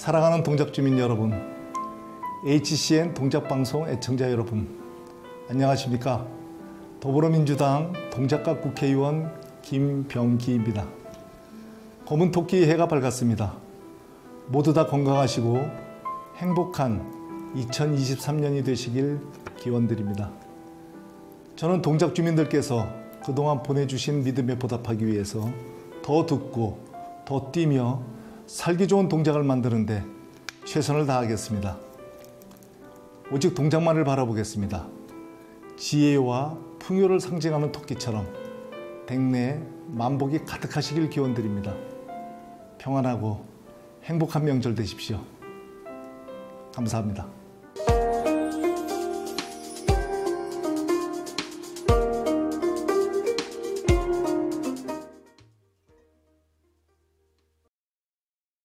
사랑하는 동작주민 여러분, HCN 동작방송 애청자 여러분, 안녕하십니까? 더불어민주당 동작갑 국회의원 김병기입니다. 검은 토끼 해가 밝았습니다. 모두 다 건강하시고 행복한 2023년이 되시길 기원드립니다. 저는 동작주민들께서 그동안 보내주신 믿음에 보답하기 위해서 더 듣고 더 뛰며 살기 좋은 동작을 만드는데 최선을 다하겠습니다. 오직 동작만을 바라보겠습니다. 지혜와 풍요를 상징하는 토끼처럼 댁내에 만복이 가득하시길 기원드립니다. 평안하고 행복한 명절 되십시오. 감사합니다.